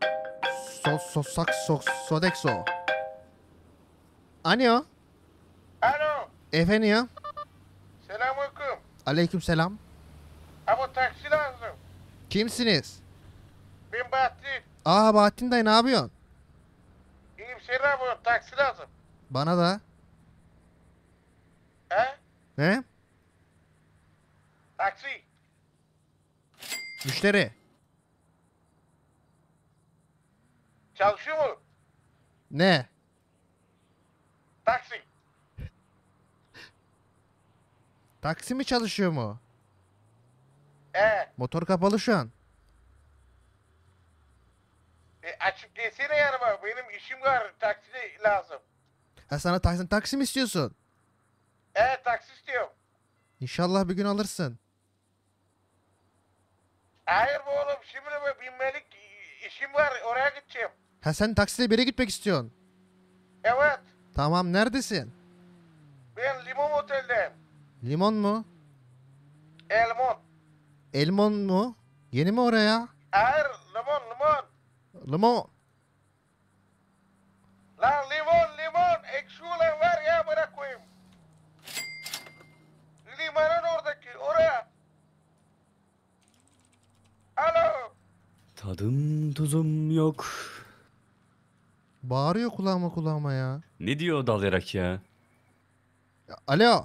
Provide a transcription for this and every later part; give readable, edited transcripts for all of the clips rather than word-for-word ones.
Sodexo. Alo. Alo. Efendim ya. Selamünaleyküm. Aleykümselam. Ama taksi lazım. Kimsiniz? Ben Bahattin. Aa Bahattin dayı ne yapıyorsun? İyiyim sen ne yapıyorsun? Taksi lazım. Bana da. He? He? Taksi. Müşteri. Çalışıyor mu? Ne? Taksi. Taksi mi çalışıyor mu? He. Motor kapalı şu an. Açık gelsene yanıma. Benim işim var. Taksi lazım. Ha sana taksi mi istiyorsun? Taksi istiyorum. İnşallah bir gün alırsın. Hayır bu oğlum. Şimdi binmelik işim var. Oraya gideceğim. Ha sen taksiyle bir yere gitmek istiyorsun. Evet. Tamam neredesin? Ben Limon Otel'deyim. Limon mu? Elmon. Elmon mu? Yeni mi oraya? Hayır limon. Limon. Lan limon. Ekşi olan var ya bırak koyayım. Limanın oradaki oraya. Alo. Tadım tuzum yok. Bağırıyor kulağıma ya. Ne diyor o dalayarak ya? Alo.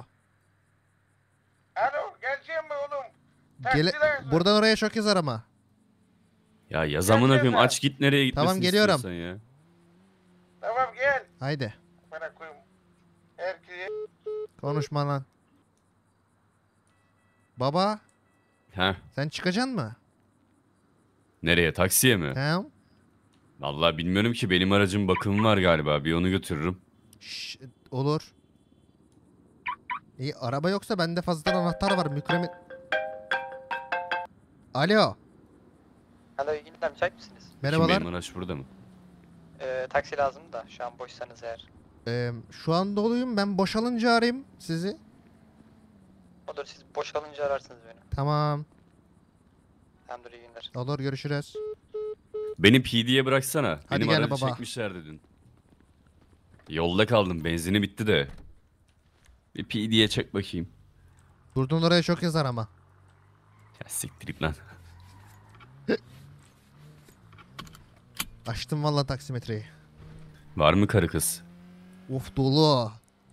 Alo geleceğim mi oğlum? Taksi Gele lazım. buradan oraya çok yazar ama. Ya yazamına koyayım, aç git nereye gitmesini Tamam, geliyorum. istiyorsan ya. Tamam gel. Haydi. Bana koyayım. Erkeğe. Konuşma lan. Baba Heh, sen çıkacaksın mı? nereye, taksiye mi? Tamam. Vallahi bilmiyorum ki, benim aracın bakımı var galiba, bir onu götürürüm. Şş, olur. İyi araba yoksa bende fazladan anahtar var. Mükremin. Alo. Alo iyi günler, müsait misiniz? Merhabalar. Benim araç burada mı? Taksi lazım da şu an boşsanız eğer. Şu an doluyum. Ben boşalınca arayayım sizi. Olur, siz boşalınca ararsınız beni. Tamam. Tamamdır, iyi günler. Olur görüşürüz. Beni PD'ye bıraksana. Hadi Benim gel aracı baba. çekmişlerdi dün. Yolda kaldım, benzini bitti de. Bir PD'ye çek bakayım. Buradan oraya çok yazar ama. Ya siktir git lan. Açtım valla taksimetreyi. Var mı karı kız? Of dolu.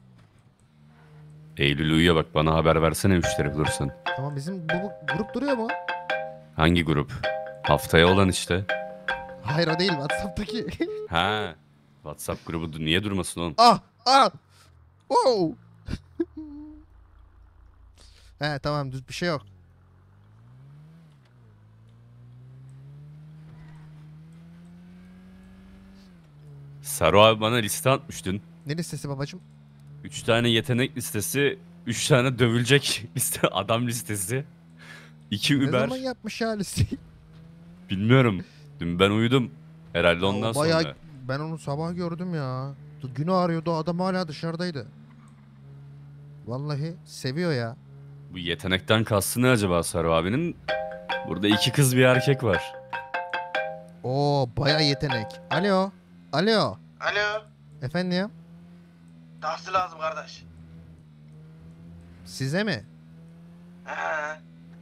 Eylül uyuyor bak, bana haber versene müşteri bulursan. Tamam bizim bu grup duruyor mu? Hangi grup? Haftaya olan işte. Hayır o değil WhatsApp'taki. Ha. WhatsApp grubu niye durmasın oğlum? Ah! Wow! He tamam düz bir şey yok. Saru abi bana liste atmış dün. Ne listesi babacım? 3 tane yetenek listesi, 3 tane dövülecek liste, adam listesi. 2 Ne Uber. zaman yapmış ya listeyi? Bilmiyorum. Dün ben uyudum. Herhalde ondan O bayağı- sonra. Ben onu sabah gördüm ya. Günü arıyordu adam hala dışarıdaydı. Vallahi seviyor ya. Bu yetenekten kastı ne acaba Saru abinin? Burada 2 kız bir erkek var. Oo bayağı yetenek. Alo. Alo. Alo. Efendim? Taksi lazım kardeş. Size mi? He.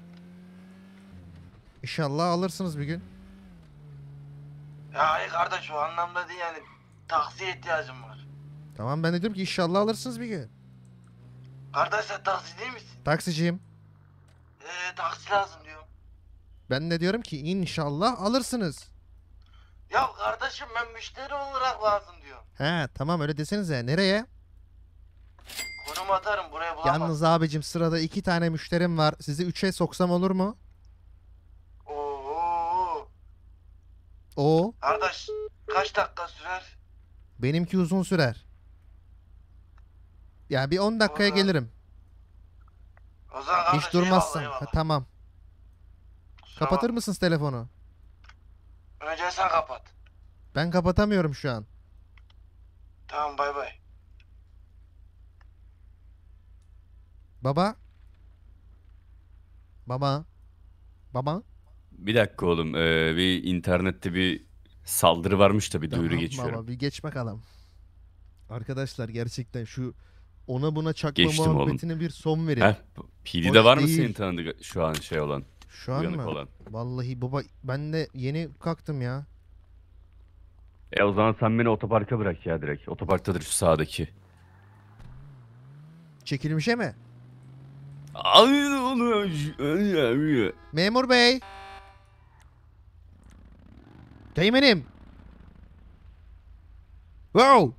İnşallah alırsınız bir gün. Ya hayır kardeş o anlamda değil yani. Taksiye ihtiyacım var. Tamam ben de diyorum ki inşallah alırsınız bir gün. Kardeş sen taksi değil misin? Taksiciyim. Taksi lazım diyorum. Ben de diyorum ki inşallah alırsınız. Ya kardeşim ben müşteri olarak lazım diyorum. He tamam öyle desenize. Nereye? Konum atarım buraya bulamaz. Yalnız abicim sırada 2 tane müşterim var. Sizi 3'e soksam olur mu? Oo. O Kardeş kaç dakika sürer? benimki uzun sürer. Ya bir 10 dakikaya Vallahi. gelirim. O zaman kardeş Hiç durmazsan. eyvallah, eyvallah. Tamam. Kusura Kapatır bakma. mısınız telefonu? Önce sen kapat. Ben kapatamıyorum şu an. Tamam bay bay. Baba. Baba. Baba. Bir dakika oğlum. Bir internette bir Saldırı varmış da bir duyuru Tamam geçiyorum. baba bir geç bakalım. Arkadaşlar gerçekten şu ona buna çakma Geçtim oğlum. muhabbetine bir son verin. Heh, PD'de Hoş var mı değil. senin tanıdık şu an şey olan, Şu an uyanık mı? olan? Vallahi baba ben de yeni kalktım ya. O zaman sen beni otoparka bırak ya direkt. Otoparktadır şu sağdaki. Çekilmişe mi? Ay onu. Memur bey. Teğmenim. Wow.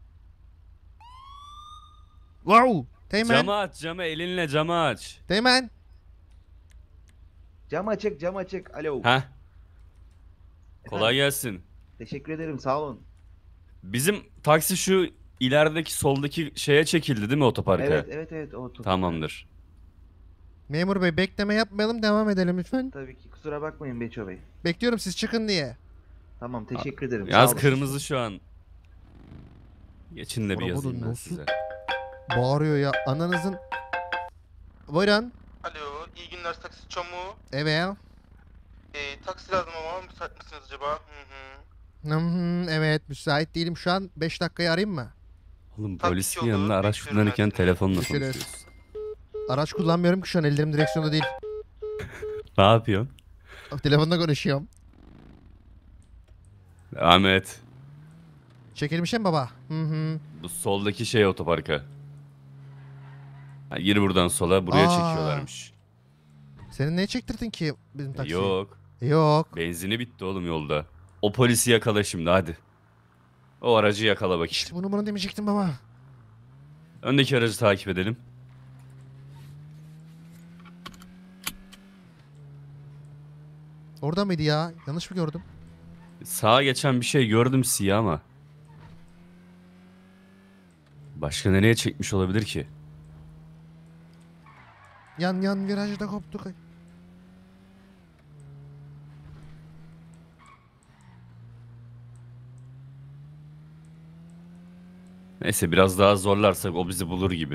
Wow. Teğmen. Camı aç camı elinle camı aç. Teğmen. Cam açık, cam açık. Alo. Heh. Kolay Efendim? gelsin. Teşekkür ederim, sağ olun. Bizim taksi şu ilerideki soldaki şeye çekildi değil mi otoparka? Evet, o Tamamdır. Memur bey bekleme yapmayalım devam edelim lütfen. Tabii ki, kusura bakmayın Beço Bey. Bekliyorum siz çıkın diye. Tamam, teşekkür ederim. sağ Yaz olun. kırmızı şu an. Geçin de bir Araba da yazayım ben nasıl- size. Bağırıyor ya ananızın. Buyurun. Alo, iyi günler taksi çomu. Evet. Taksi lazım ama müsait misiniz acaba? Evet müsait değilim şu an 5 dakikayı arayayım mı? Oğlum Tabii polisin ki olur, yanında araç bekliyorum kullanırken ben seni. telefonla Görüşürüz. konuşuyoruz. Araç kullanmıyorum ki şu an ellerim direksiyonda değil. Ne yapıyorsun? Telefonda konuşuyorum. Ahmet. Çekilmişe mi baba? Bu soldaki şey otoparka. Ha, gir buradan sola buraya Aa. çekiyorlarmış. Senin neye çektirdin ki bizim taksiyi? Yok. Yok. Benzini bitti oğlum yolda. O polisi yakala şimdi hadi. O aracı yakala bakayım. İşte bunu demeyecektim baba. Öndeki aracı takip edelim. Orada mıydı ya? Yanlış mı gördüm? Sağa geçen bir şey gördüm siyah ama. Başka nereye çekmiş olabilir ki? Yan virajda koptuk. Neyse biraz daha zorlarsak o bizi bulur gibi.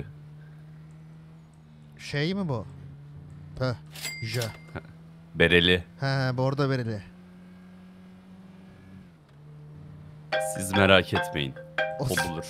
Şey mi bu? Pöh. Jö. Bereli. He bordo verili. Siz merak etmeyin. O Of. bulur.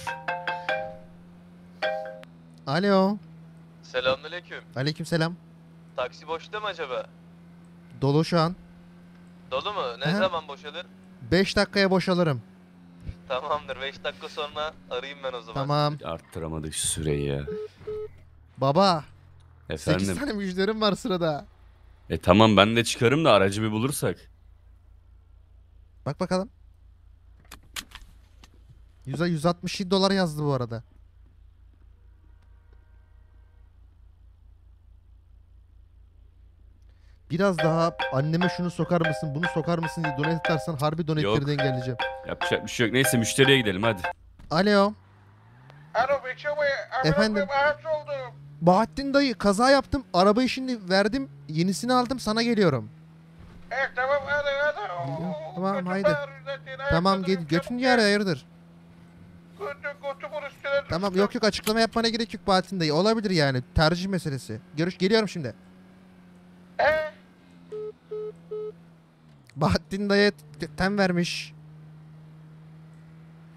Alo. Selamünaleyküm. Aleykümselam. Taksi boşta mı acaba? Dolu şu an. Dolu mu? Ne Aha. zaman boşalır? 5 dakikaya boşalırım. Tamamdır. 5 dakika sonra arayayım ben o zaman. Tamam. Arttıramadık şu süreyi ya. Baba. 8 Efendim. tane müşterim var sırada. Tamam ben de çıkarım da aracı bir bulursak. Bak bakalım. 167 dolar yazdı bu arada. Biraz daha anneme şunu sokar mısın, bunu sokar mısın diye donate atarsan harbi donate'leri Yok. de engelleyeceğim. Yapacak bir şey yok. Neyse müşteriye gidelim hadi. Alo. Alo Beço Bey, Efendim? ağaç oldum. Bahattin dayı kaza yaptım. Arabayı şimdi verdim. Yenisini aldım sana geliyorum. Tamam hadi. Tamam, haydi. Tamam götün yer hayırdır. Tamam yok açıklama yapmana gerek yok Bahattin dayı. Olabilir yani tercih meselesi. Geliyorum şimdi. Bahattin dayı tem vermiş. Baba.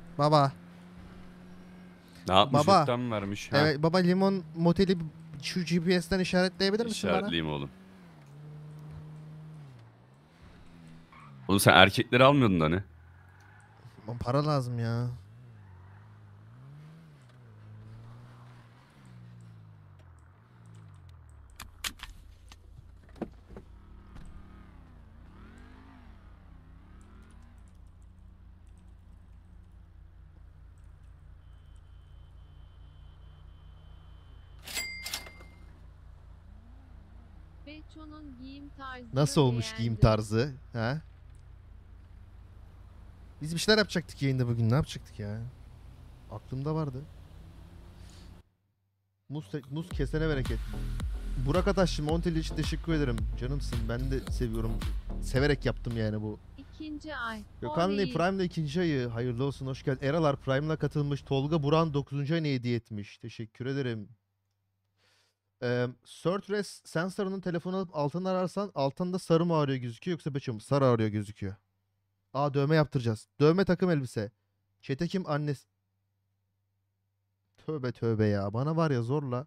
Ne yapmış? Baba. Yurttan mı vermiş? Ha? Evet baba limon moteli şu GPS'ten işaretleyebilir misin bana? İşaretleyeyim oğlum. Oğlum sen erkekleri almıyordun da ne? Aman para lazım ya. Beço'nun giyim tarzı Nasıl olmuş giyim beğendim. tarzı? Ha? Biz bir şeyler yapacaktık yayında bugün. Ne yapacaktık ya? Aklımda vardı. Muz kesene bereket. Burak Ataşçı Monteli için teşekkür ederim. Canımsın. Ben de seviyorum. Severek yaptım yani bu. İkinci ay. Gökhan Bey Oley. Prime'da ikinci ayı. Hayırlı olsun. Hoş geldin. Eralar Prime'la katılmış. Tolga Buran 9. ayını hediye etmiş. Teşekkür ederim. Surtress sen Sarı'nın telefonu alıp altından ararsan altında sarı mı arıyor gözüküyor yoksa Beço mu? Sarı arıyor gözüküyor. Aa, dövme yaptıracağız. Dövme, takım elbise. Çetekim annesi. Tövbe tövbe ya. Bana var ya zorla.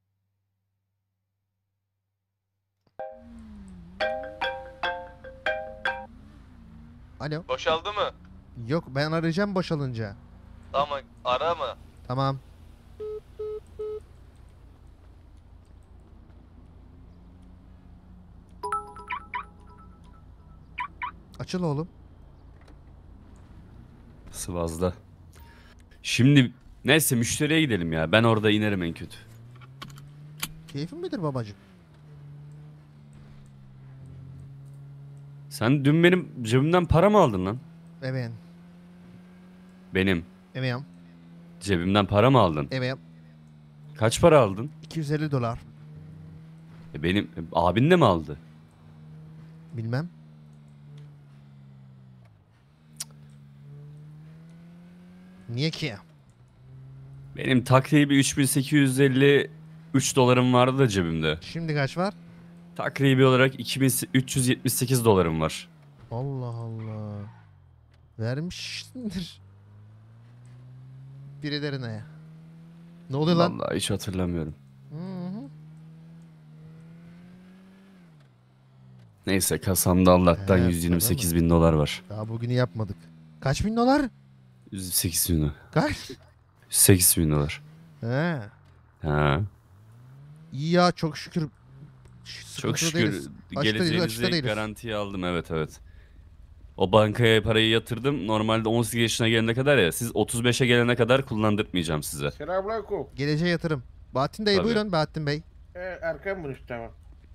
Alo. Boşaldı mı? Yok, ben arayacağım boşalınca. Tamam ara mı? Tamam. Açıl oğlum. Sıvazda. Şimdi neyse müşteriye gidelim ya. Ben orada inerim en kötü. Keyfin midir babacığım? Sen dün benim cebimden para mı aldın lan? Evet. Benim Evet. cebimden para mı aldın? Evet. Kaç para aldın? $250. Benim abin de mi aldı? Bilmem. Niye ki? Benim takribi 3853 dolarım vardı da cebimde. Şimdi kaç var? Takribi olarak 2378 dolarım var. Allah Allah. Vermişsindir. Birilerine. Ne oluyor lan? Vallahi hiç hatırlamıyorum. Hı-hı. Neyse kasamda Allah'tan He, 128 bin dolar var. Daha bugünü yapmadık. Kaç bin dolar? 108 bin dolar. Kaç? 108 bin dolar. He. Ha. İyi ya, çok şükür. Çok Sıkıntılı şükür değiliz. Açta değiliz, açta geleceğinizi değiliz. garantiye aldım, evet. O bankaya parayı yatırdım. Normalde 18 yaşına gelene kadar ya. Siz 35'e gelene kadar kullandırtmayacağım size. Selamünaleyküm. Geleceğe yatırım. Bahattin Bey, Tabii. buyurun Bahattin Bey. Erken mi tamam.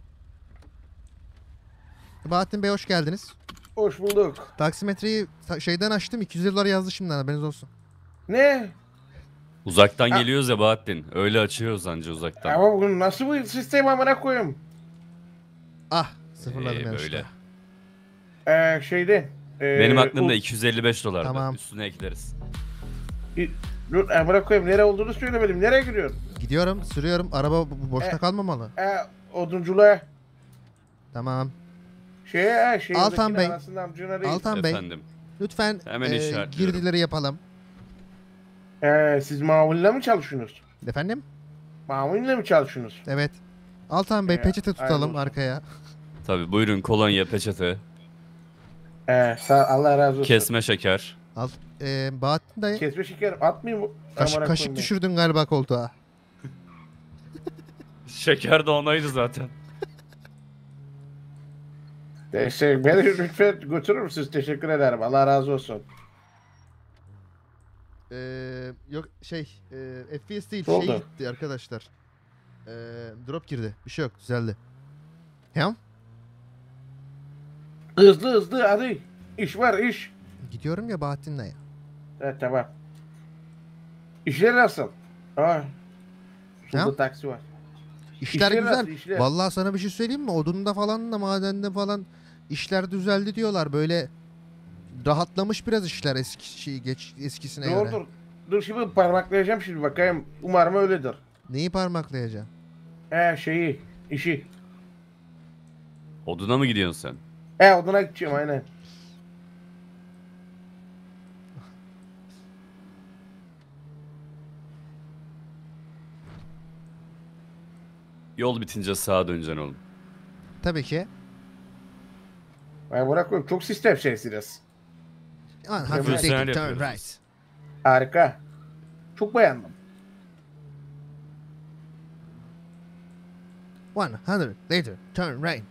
Bahattin Bey, hoş geldiniz. Hoş bulduk. Taksimetreyi şeyden açtım, $250 yazdı şimdiden, haberiniz olsun. Ne? Uzaktan Ha. geliyoruz ya Bahattin. Öyle açıyoruz anca uzaktan. Ama bugün nasıl bir sistem amına koyayım? Ah, sıfırladım Böyle. yanlışlıkla. Şeyde. Benim aklımda 255 dolardı. Tamam. Üstüne ekleriz. Dur amına koyayım, nereye olduğunu söylemedim. Nereye gidiyorsun? Gidiyorum, sürüyorum. Araba boşta kalmamalı. Odunculuğa. Tamam. Şey Altan Bey. Amcına değil. Altan Bey, Efendim. lütfen Hemen işaretliyorum. girdileri yapalım. Siz mamulle mi çalışıyorsunuz? Efendim? Mamulle mi çalışıyorsunuz? Evet. Altan Bey, peçete hayırlı tutalım olsun. arkaya. Tabii buyurun, kolonya, peçete, Allah razı olsun. kesme şeker. Al. Bahattin Dayı, Kesme şeker atmayayım bu. Amına kaşık koyayım düşürdün galiba koltuğa. Şeker de onaydı zaten. Beni lütfen götürür müsünüz? Teşekkür ederim. Allah razı olsun. Yok FPS değil, Ne oldu? şey gitti arkadaşlar. Drop girdi. Bir şey yok, düzeldi. Hem? Hızlı hadi. İş var iş. Gidiyorum ya Bahattin Dayı. Evet tamam. İşler nasıl? Şurada Ya? taksi var. İşler İşler güzel. nasıl, işler? Vallahi sana bir şey söyleyeyim mi? Odunda falan da madende falan işler düzeldi diyorlar. Böyle rahatlamış biraz işler eskisine Dur göre. dur. Dur şimdi parmaklayacağım şimdi bakayım. Umarım öyledir. Neyi parmaklayacaksın? İşi. Oduna mı gidiyorsun sen? Oduna gideceğim aynen. Yol bitince sağa döneceksin oğlum. Tabii ki. Ben bırakıyorum. Çok sistem şeysiniz. Aman, Profesyonel hafif turn yapıyoruz right. Harika. Çok beğendim. 100 later, turn right.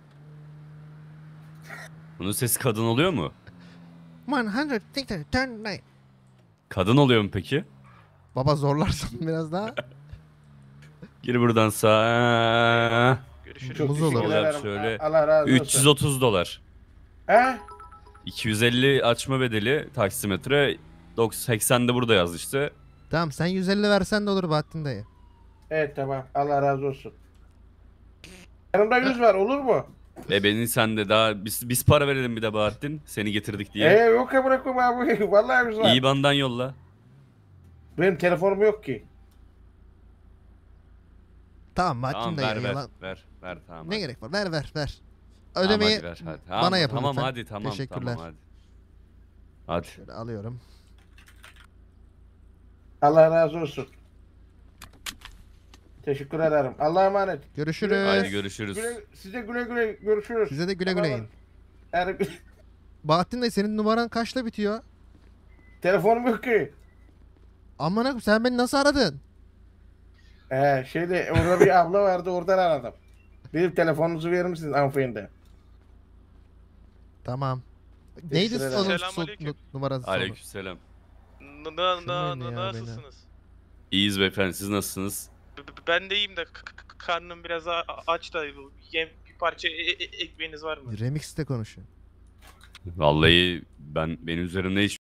Bunun sesi kadın oluyor mu? 100 later, turn right. Kadın oluyor mu peki? Baba zorlarsan biraz daha. Gir buradan sağa. Çok Muz teşekkür olur. ederim. Şöyle Allah razı olsun. 330 dolar. 250 açma bedeli taksimetre. 80 de burada yaz işte. Tamam, sen 150 versen de olur Bahattin Dayı. Evet tamam. Allah razı olsun. Yanımda 100 var olur mu? Beni sen de daha biz para verelim bir de Bahattin. Seni getirdik diye. Yok ya bırakma abi. Vallahi 100 var. İBAN'dan yolla. Benim telefonum yok ki. Tamam Bahattin Tamam Dayı. ver yalan- ver tamam. Ne hadi. gerek var? Ver. Tamam, Ödemeyi hadi ver, hadi. bana yapın Tamam lütfen. hadi tamam. Teşekkürler. Tamam, hadi. Hadi. Şöyle alıyorum. Allah razı olsun. Teşekkür ederim. Allah'a emanet. Görüşürüz. Haydi görüşürüz. Size güle güle görüşürüz. Size de güle güleyin. Yani, Bahattin Bey senin numaran kaçla bitiyor? telefonum yok ki. Aman akım sen beni nasıl aradın? Şeyde orada bir abla vardı oradan aradım. Benim telefonunuzu verir misiniz hanımefendi? Tamam. Neydi ederim. onun Selamünaleyküm. numarası sonu? Aleykümselam. Şunlayın ya Nasılsınız? İyiyiz beyefendi, siz nasılsınız? Ben de iyiyim de karnım biraz aç da bir parça ekmeğiniz var mı? Remix'te konuşuyor. Vallahi benim üzerimde hiç